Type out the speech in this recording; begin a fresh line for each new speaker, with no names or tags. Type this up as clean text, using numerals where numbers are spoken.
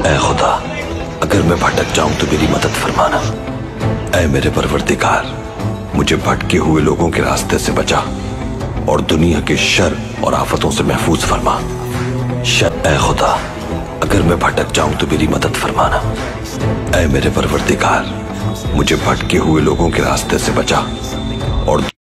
ऐ खुदा, अगर मैं भटक जाऊं तो मेरी मदद फरमाना। ऐ मेरे परवरदिगार, मुझे भटके हुए लोगों के रास्ते से बचा और दुनिया के शर और आफतों से महफूज फरमा। ऐ खुदा, अगर मैं भटक जाऊं तो मेरी मदद फरमाना। ऐ मेरे परवरदिगार, मुझे भटके हुए लोगों के रास्ते से बचा और